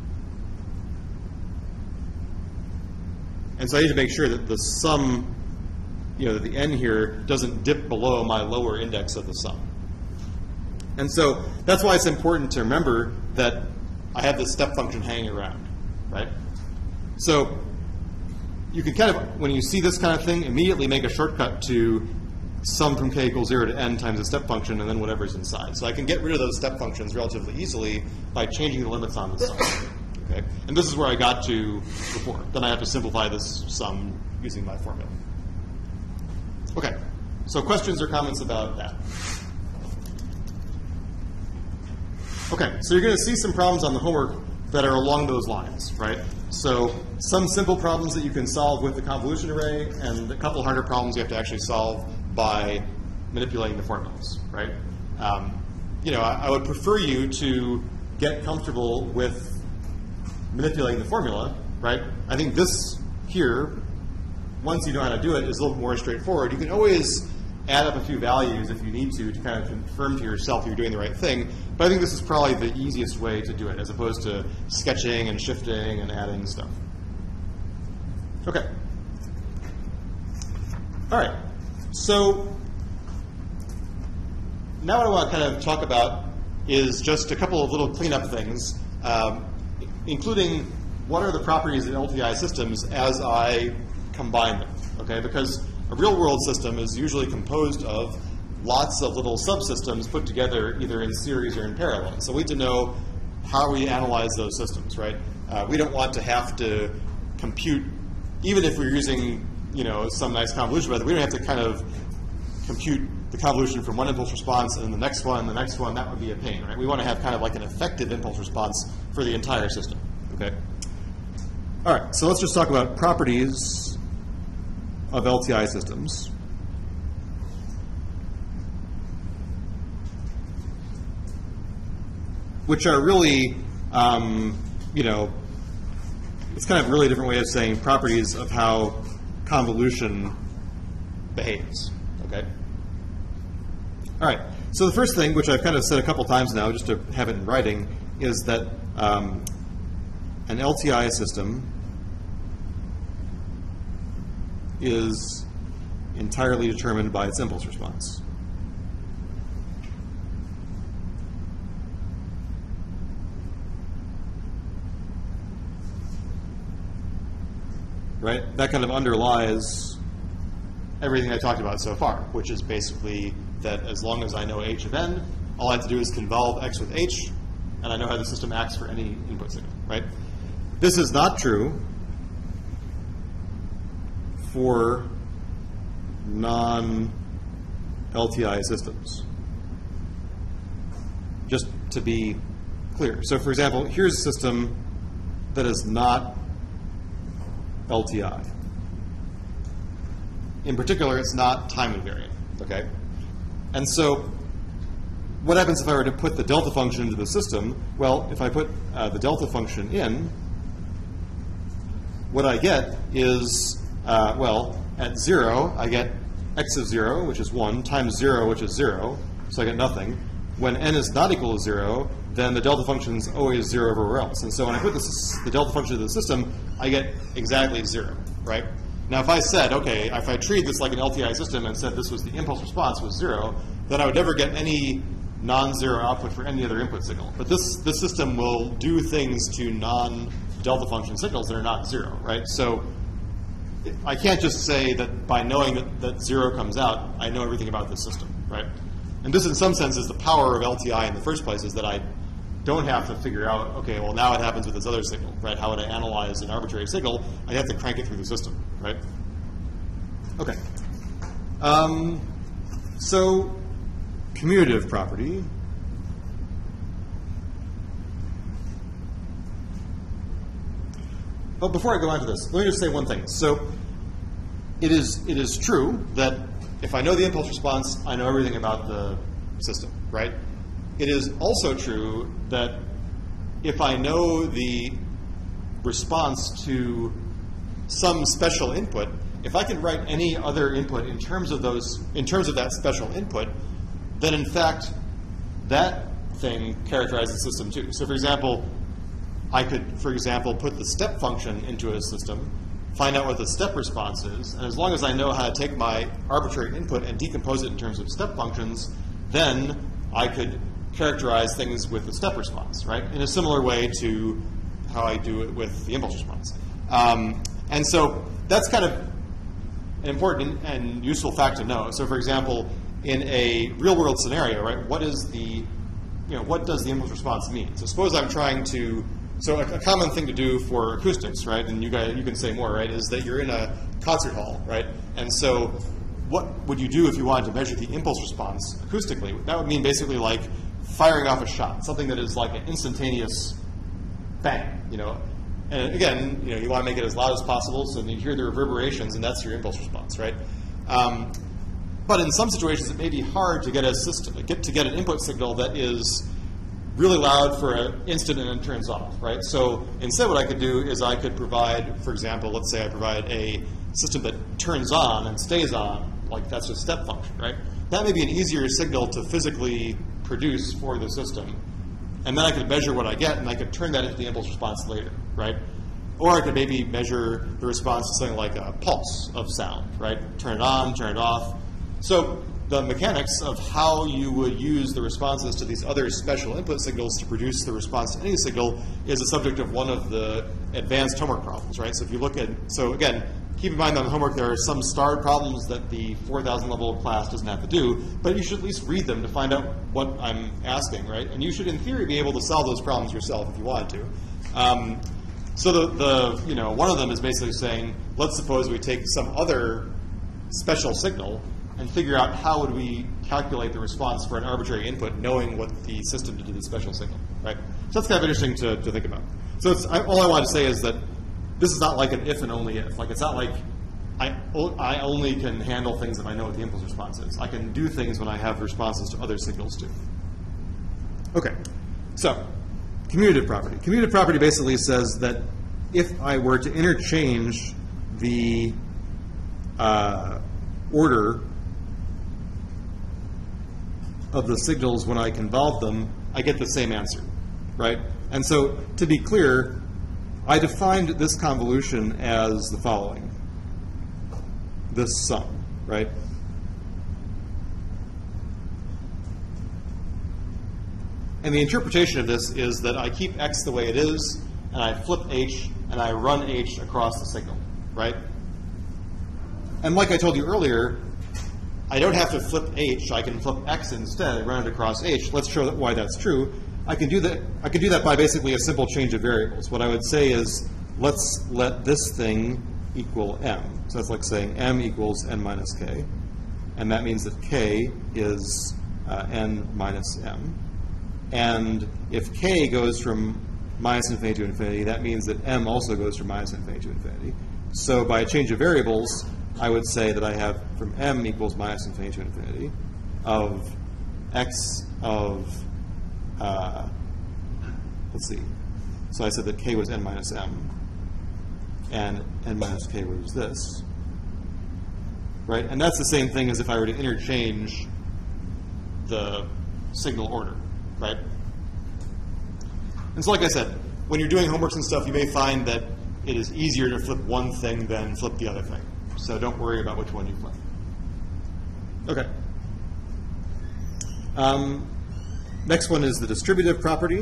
and so I need to make sure that the sum, you know, that the n here doesn't dip below my lower index of the sum. And so that's why it's important to remember that I have this step function hanging around, right? So you can kind of, when you see this kind of thing, immediately make a shortcut to sum from k equals zero to n times the step function and then whatever's inside. So I can get rid of those step functions relatively easily by changing the limits on the sum. Okay? And this is where I got to before. Then I have to simplify this sum using my formula. Okay, so questions or comments about that? Okay, so you're going to see some problems on the homework that are along those lines, right? So some simple problems that you can solve with the convolution array, and a couple harder problems you have to actually solve by manipulating the formulas, right? Um, you know, I, I would prefer you to get comfortable with manipulating the formula, right? I think this here, once you know how to do it, is a little more straightforward. You can always add up a few values if you need to to kind of confirm to yourself you're doing the right thing. But I think this is probably the easiest way to do it, as opposed to sketching and shifting and adding stuff. Okay. All right. So now what I want to kind of talk about is just a couple of little cleanup things, um, including what are the properties of L T I systems as I combine them, okay? Because a real-world system is usually composed of lots of little subsystems put together either in series or in parallel. So we need to know how we analyze those systems, right? Uh, we don't want to have to compute, even if we're using, you know, some nice convolution method, we don't have to kind of compute the convolution from one impulse response and then the next one, the next one. That would be a pain, right? We want to have kind of like an effective impulse response for the entire system, okay? All right, so let's just talk about properties of L T I systems. Which are really, um, you know, it's kind of a really different way of saying properties of how convolution behaves, okay? All right, so the first thing, which I've kind of said a couple times now, just to have it in writing, is that um, an L T I system is entirely determined by its impulse response. Right? That kind of underlies everything I talked about so far, which is basically that as long as I know h of n, all I have to do is convolve x with h, and I know how the system acts for any input signal, right? This is not true for non-L T I systems. to be clear. So for example, here's a system that is not L T I. In particular, it's not time invariant, okay? And so what happens if I were to put the delta function into the system? Well, if I put uh, the delta function in, what I get is, uh, well, at zero, I get x of zero, which is one, times zero, which is zero, so I get nothing. When n is not equal to zero, then the delta function is always zero everywhere else. And so when I put this, the delta function into the system, I get exactly zero, right? Now, if I said, okay, if I treated this like an L T I system and said this was the impulse response was zero, then I would never get any non-zero output for any other input signal. But this, this system will do things to non-delta function signals that are not zero, right? So I can't just say that by knowing that, that zero comes out, I know everything about this system, right? And this, in some sense, is the power of L T I in the first place, is that I don't have to figure out, okay, well, now it happens with this other signal, right? How would I analyze an arbitrary signal? I have to crank it through the system, right? Okay. Um, so, commutative property. Oh, before I go on to this, let me just say one thing. So, it is it is true that if I know the impulse response, I know everything about the system, right? It is also true that if I know the response to some special input, if I can write any other input in terms of those, in terms of that special input, then in fact that thing characterizes the system too. So for example, I could, for example, put the step function into a system, find out what the step response is, and as long as I know how to take my arbitrary input and decompose it in terms of step functions, then I could characterize things with the step response, right? In a similar way to how I do it with the impulse response. Um, and so that's kind of an important and useful fact to know. So for example, in a real-world scenario, right, what is the, you know, what does the impulse response mean? So suppose I'm trying to, so a, a common thing to do for acoustics, right, and you guys, you can say more, right, is that you're in a concert hall, right, and so what would you do if you wanted to measure the impulse response acoustically? That would mean basically like firing off a shot, something that is like an instantaneous bang, you know. And again, you know, you want to make it as loud as possible so that you hear the reverberations, and that's your impulse response, right? Um, but in some situations, it may be hard to get a system, get to get an input signal that is really loud for an instant and then turns off, right? So instead, what I could do is I could provide, for example, let's say I provide a system that turns on and stays on, like that's a step function, right? That may be an easier signal to physically produce for the system. And then I could measure what I get, and I could turn that into the impulse response later, right? Or I could maybe measure the response to something like a pulse of sound, right? Turn it on, turn it off. So the mechanics of how you would use the responses to these other special input signals to produce the response to any signal is the subject of one of the advanced homework problems, right? So if you look at, so again, keep in mind that on the homework there are some starred problems that the four thousand level class doesn't have to do, but you should at least read them to find out what I'm asking, right? And you should, in theory, be able to solve those problems yourself if you wanted to. Um, so the, the, you know, one of them is basically saying, let's suppose we take some other special signal and figure out how would we calculate the response for an arbitrary input, knowing what the system did to the special signal, right? So that's kind of interesting to, to think about. So it's, I, all I want to say is that this is not like an if and only if. Like, it's not like I, I only can handle things if I know what the impulse response is. I can do things when I have responses to other signals too. Okay, so commutative property. Commutative property basically says that if I were to interchange the uh, order of the signals when I convolve them, I get the same answer, right? And so to be clear, I defined this convolution as the following. This sum, right? And the interpretation of this is that I keep x the way it is, and I flip h, and I run h across the signal, right? And like I told you earlier, I don't have to flip h. I can flip x instead and run it across h. Let's show that why that's true. I can do that. I can do that by basically a simple change of variables. What I would say is, let's let this thing equal m. So that's like saying m equals n minus k, and that means that k is uh, n minus m. And if k goes from minus infinity to infinity, that means that m also goes from minus infinity to infinity. So by a change of variables, I would say that I have from m equals minus infinity to infinity of x of, uh, let's see. So I said that k was n minus m, and n minus k was this, right? And that's the same thing as if I were to interchange the signal order, right? And so like I said, when you're doing homeworks and stuff, you may find that it is easier to flip one thing than flip the other thing. So don't worry about which one you flip. Okay. Um, next one is the distributive property.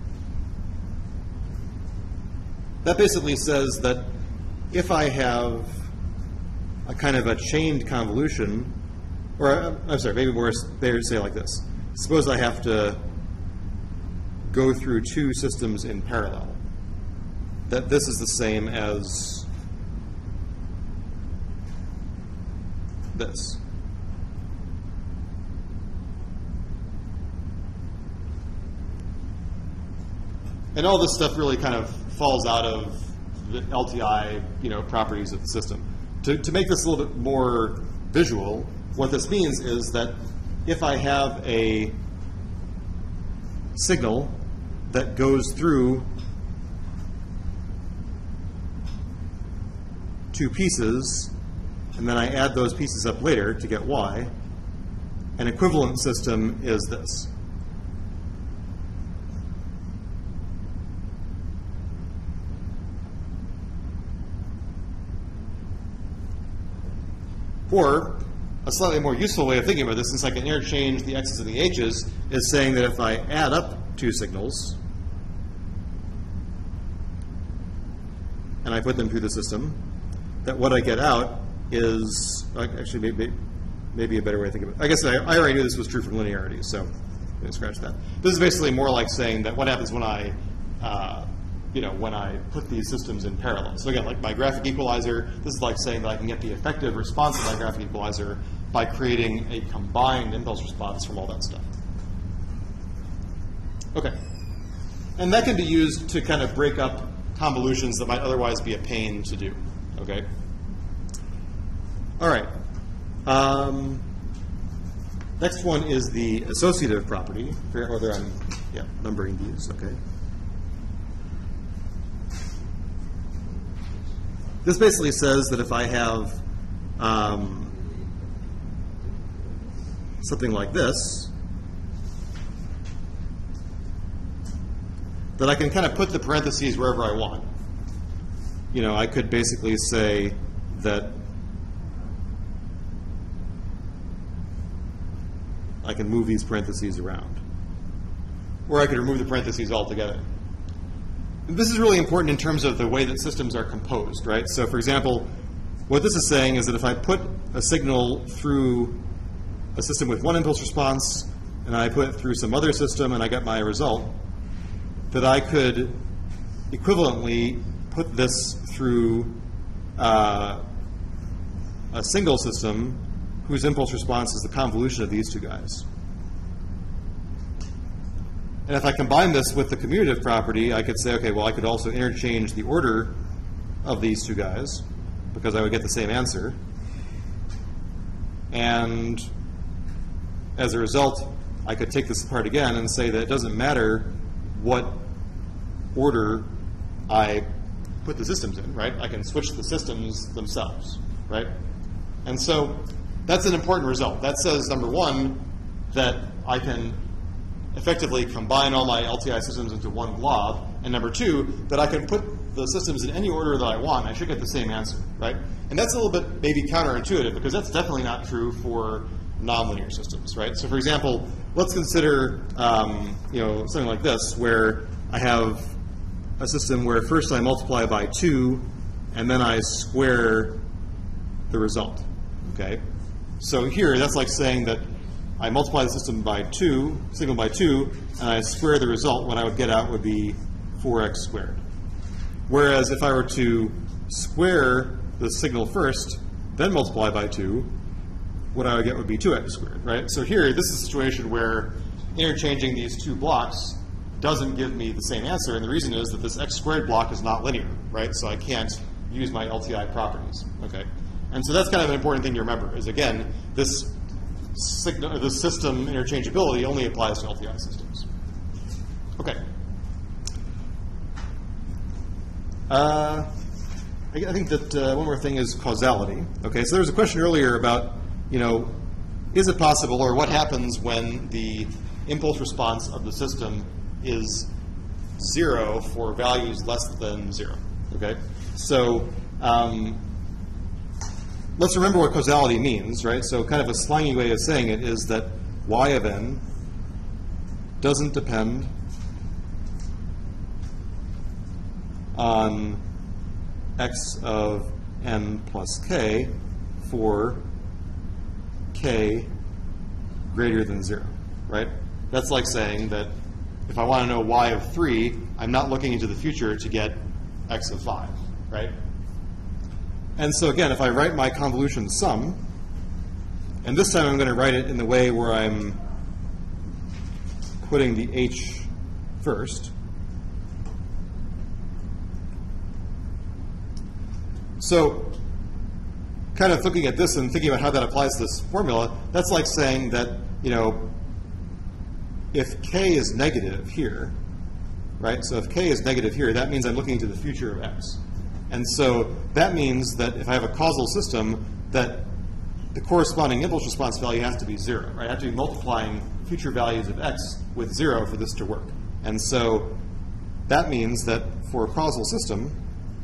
That basically says that if I have a kind of a chained convolution, or uh, I'm sorry, maybe more better to say it like this. Suppose I have to go through two systems in parallel. That this is the same as this. And all this stuff really kind of falls out of the L T I, you know, properties of the system. To, to make this a little bit more visual, what this means is that if I have a signal that goes through two pieces, and then I add those pieces up later to get y, an equivalent system is this. Or a slightly more useful way of thinking about this, since I can interchange the x's and the h's, is saying that if I add up two signals and I put them through the system, that what I get out is, actually maybe, maybe a better way of thinking about it. I guess I, I already knew this was true from linearity, so I'm going to scratch that. This is basically more like saying that what happens when I, uh, you know, when I put these systems in parallel. So again, like my graphic equalizer, this is like saying that I can get the effective response of my graphic equalizer by creating a combined impulse response from all that stuff. Okay. And that can be used to kind of break up convolutions that might otherwise be a pain to do. Okay. All right. Um, next one is the associative property. I forget whether I'm yeah, numbering these. Okay. This basically says that if I have um, something like this, that I can kind of put the parentheses wherever I want. You know, I could basically say that I can move these parentheses around. Or I could remove the parentheses altogether. This is really important in terms of the way that systems are composed, right? So for example, what this is saying is that if I put a signal through a system with one impulse response, and I put it through some other system, and I get my result, that I could equivalently put this through uh, a single system whose impulse response is the convolution of these two guys. And if I combine this with the commutative property, I could say, okay, well, I could also interchange the order of these two guys, because I would get the same answer. And as a result, I could take this apart again and say that it doesn't matter what order I put the systems in, right? I can switch the systems themselves, right? And so that's an important result. That says, number one, that I can effectively combine all my L T I systems into one blob, and number two, that I can put the systems in any order that I want, and I should get the same answer, right? And that's a little bit maybe counterintuitive, because that's definitely not true for nonlinear systems, right? So for example, let's consider um, you know, something like this, where I have a system where first I multiply by two, and then I square the result, okay? So here, that's like saying that I multiply the system by two, signal by two, and I square the result. What I would get out would be four x squared. Whereas if I were to square the signal first, then multiply by two, what I would get would be two x squared, right? So here, this is a situation where interchanging these two blocks doesn't give me the same answer, and the reason is that this x squared block is not linear, right? So I can't use my L T I properties, okay? And so that's kind of an important thing to remember, is again, this, signal, this system interchangeability only applies to L T I systems. Okay. Uh, I, I think that uh, one more thing is causality. Okay, so there was a question earlier about, you know, is it possible, or what happens when the impulse response of the system is zero for values less than zero? Okay, so um, let's remember what causality means, right? So kind of a slangy way of saying it is that y of n doesn't depend on x of n plus k for k greater than zero, right? That's like saying that if I want to know y of three, I'm not looking into the future to get x of five, right? And so again, if I write my convolution sum, and this time I'm going to write it in the way where I'm putting the h first. So kind of looking at this and thinking about how that applies to this formula, that's like saying that, you know, if k is negative here, right? So if k is negative here, that means I'm looking into the future of x. And so that means that if I have a causal system, that the corresponding impulse response value has to be zero, right? I have to be multiplying future values of x with zero for this to work. And so that means that for a causal system,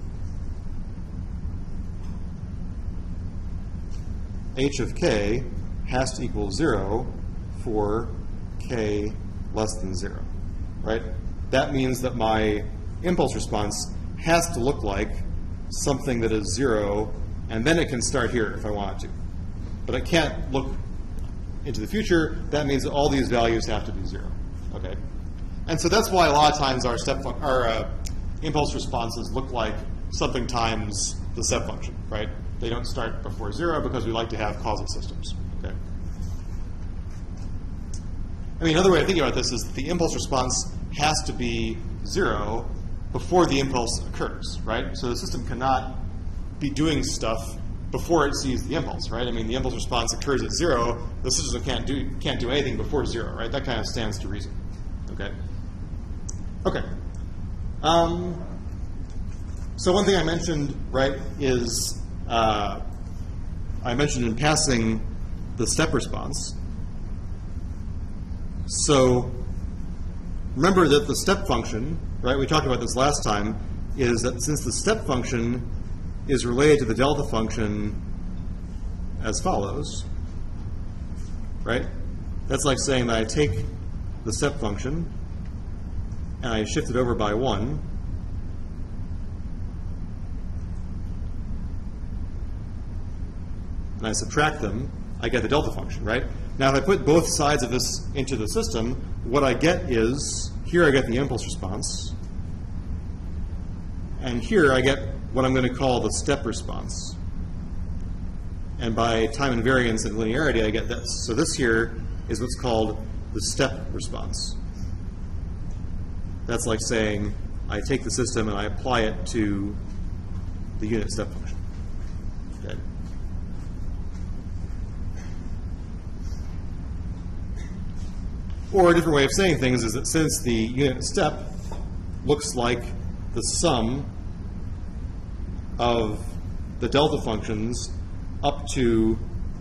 h of k has to equal zero for k less than zero, right? That means that my impulse response has to look like something that is zero, and then it can start here if I want it to. But I can't look into the future. That means that all these values have to be zero, okay? And so that's why a lot of times our step fun our uh, impulse responses look like something times the step function, right? They don't start before zero because we like to have causal systems, okay? I mean, another way of thinking about this is that the impulse response has to be zero before the impulse occurs, right? So the system cannot be doing stuff before it sees the impulse, right? I mean, the impulse response occurs at zero. The system can't do can't do anything before zero, right? That kind of stands to reason, okay? Okay. Um, so one thing I mentioned, right, is uh, I mentioned in passing the step response. So remember that the step function, right, we talked about this last time, is that since the step function is related to the delta function as follows, right? That's like saying that I take the step function and I shift it over by one, and I subtract them, I get the delta function, right? Now, if I put both sides of this into the system, what I get is, here I get the impulse response, and here I get what I'm going to call the step response. And by time invariance and linearity, I get this. So this here is what's called the step response. That's like saying I take the system and I apply it to the unit step function. Okay. Or a different way of saying things is that since the unit step looks like the sum of the delta functions up to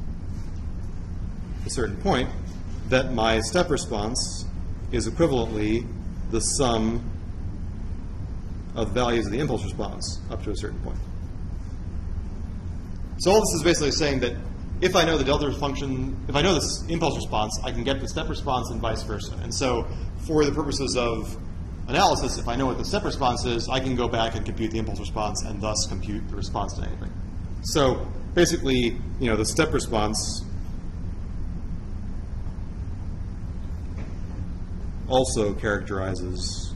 a certain point, that my step response is equivalently the sum of the values of the impulse response up to a certain point. So all this is basically saying that if I know the delta function, if I know this impulse response, I can get the step response and vice versa. And so for the purposes of analysis, if I know what the step response is, I can go back and compute the impulse response and thus compute the response to anything. So basically, you know, the step response also characterizes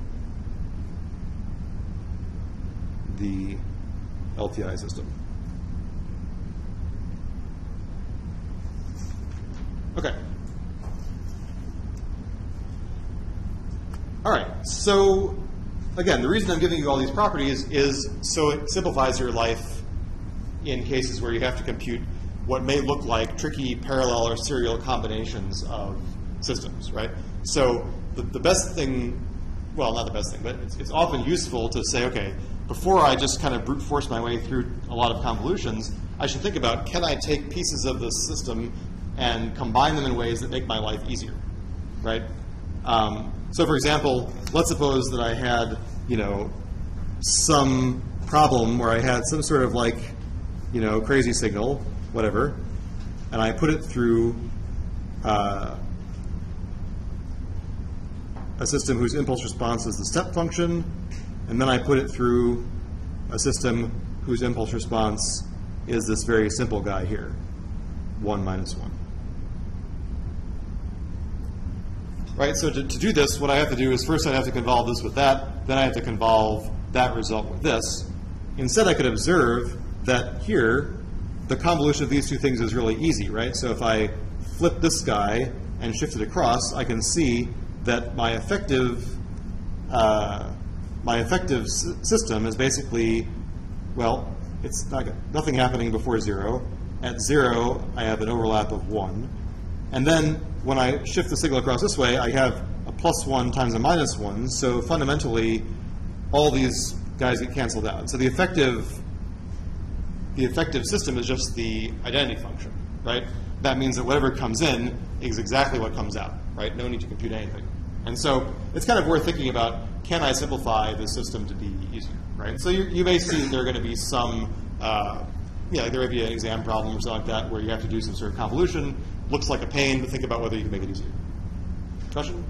the L T I system. Okay. so again, the reason I'm giving you all these properties is so it simplifies your life in cases where you have to compute what may look like tricky parallel or serial combinations of systems, right? So the, the best thing, well, not the best thing, but it's, it's often useful to say, okay, before I just kind of brute force my way through a lot of convolutions, I should think about, can I take pieces of this system and combine them in ways that make my life easier, right? Um, so for example, let's suppose that I had, you know, some problem where I had some sort of like, you know, crazy signal, whatever, and I put it through uh, a system whose impulse response is the step function, and then I put it through a system whose impulse response is this very simple guy here, one minus one. Right, so to, to do this, what I have to do is first I have to convolve this with that, then I have to convolve that result with this. Instead, I could observe that here, the convolution of these two things is really easy, right? So if I flip this guy and shift it across, I can see that my effective, uh, my effective s system is basically, well, it's not, nothing happening before zero. At zero, I have an overlap of one. And then when I shift the signal across this way, I have a plus one times a minus one. So fundamentally, all these guys get canceled out. So the effective, the effective system is just the identity function, right? That means that whatever comes in is exactly what comes out, right? No need to compute anything. And so it's kind of worth thinking about, can I simplify the system to be easier, right? So you, you may see that there are going to be some, uh, yeah, like there may be an exam problem or something like that where you have to do some sort of convolution. Looks like a pain, but think about whether you can make it easier. Question?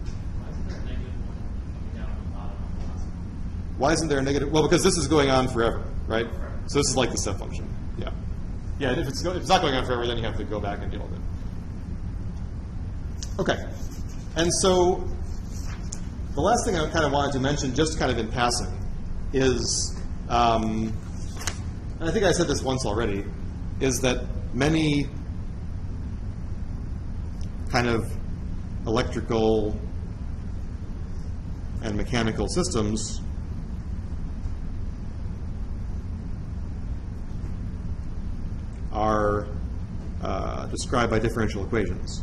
Why isn't there a negative? Well, because this is going on forever, right? So this is like the step function. Yeah. Yeah, if it's, if it's not going on forever, then you have to go back and deal with it. Okay. And so the last thing I kind of wanted to mention, just kind of in passing, is, um, and I think I said this once already, is that many kind of electrical and mechanical systems are uh, described by differential equations.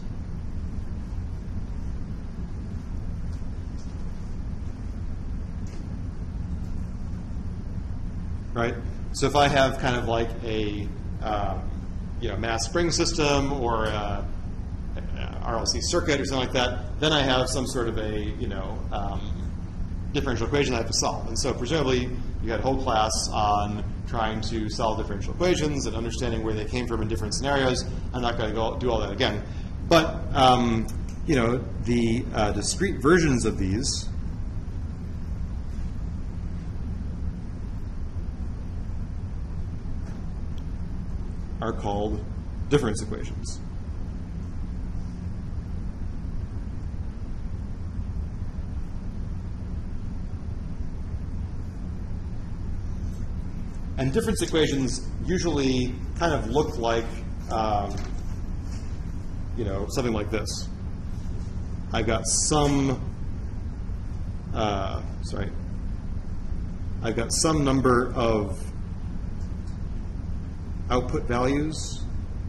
Right? So if I have kind of like a um, you know, mass spring system or a, a R L C circuit or something like that, then I have some sort of a you know um, differential equation I have to solve. And so presumably you had a whole class on trying to solve differential equations and understanding where they came from in different scenarios. I'm not going to go do all that again. But um, you know the uh, discrete versions of these are called difference equations. And difference equations usually kind of look like, um, you know, something like this. I've got some, uh, sorry, I've got some number of output values,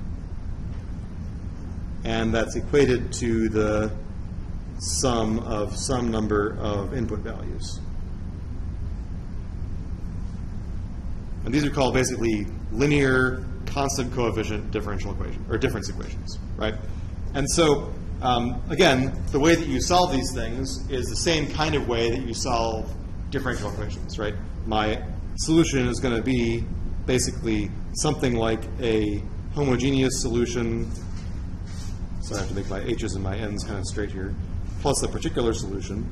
and that's equated to the sum of some number of input values. And these are called basically linear constant coefficient differential equation, or difference equations, right? And so, um, again, the way that you solve these things is the same kind of way that you solve differential equations, right? My solution is going to be basically something like a homogeneous solution, so I have to make my h's and my n's kind of straight here, plus a particular solution.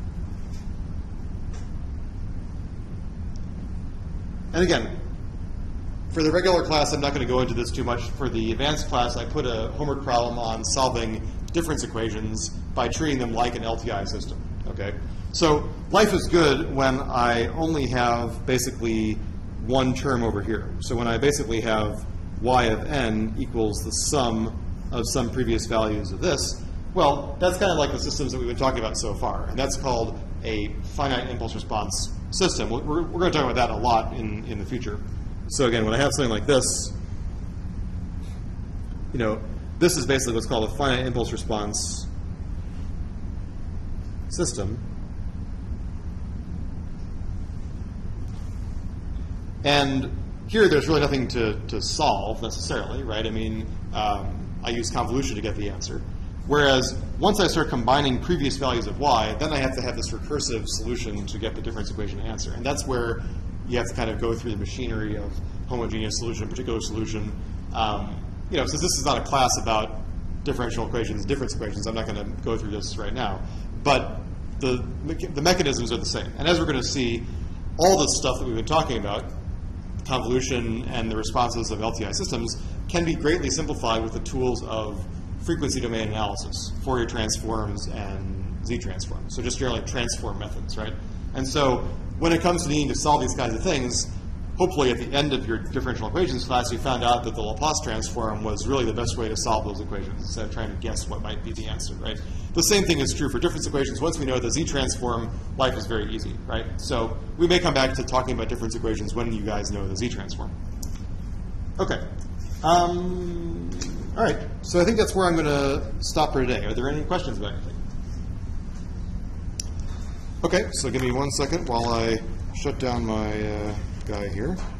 And again, for the regular class, I'm not going to go into this too much. For the advanced class, I put a homework problem on solving difference equations by treating them like an L T I system, okay? So life is good when I only have basically one term over here. So when I basically have y of n equals the sum of some previous values of this, well, that's kind of like the systems that we've been talking about so far. And that's called a finite impulse response system. We're, we're going to talk about that a lot in, in the future. So again, when I have something like this, you know, this is basically what's called a finite impulse response system. And here, there's really nothing to, to solve necessarily, right? I mean, um, I use convolution to get the answer. Whereas once I start combining previous values of y, then I have to have this recursive solution to get the difference equation answer. And that's where you have to kind of go through the machinery of homogeneous solution, particular solution. Um, you know, since this is not a class about differential equations, difference equations, I'm not going to go through this right now. But the, the mechanisms are the same. And as we're going to see, all the stuff that we've been talking about, convolution and the responses of L T I systems, can be greatly simplified with the tools of frequency domain analysis, Fourier transforms and Z transforms. So just generally transform methods, right? And so when it comes to needing to solve these kinds of things, hopefully at the end of your differential equations class, you found out that the Laplace transform was really the best way to solve those equations instead of trying to guess what might be the answer, right? The same thing is true for difference equations. Once we know the Z transform, life is very easy, right? So we may come back to talking about difference equations when you guys know the Z transform. Okay. Um, all right. So I think that's where I'm going to stop for today. Are there any questions about anything? Okay. So give me one second while I shut down my uh, guy here.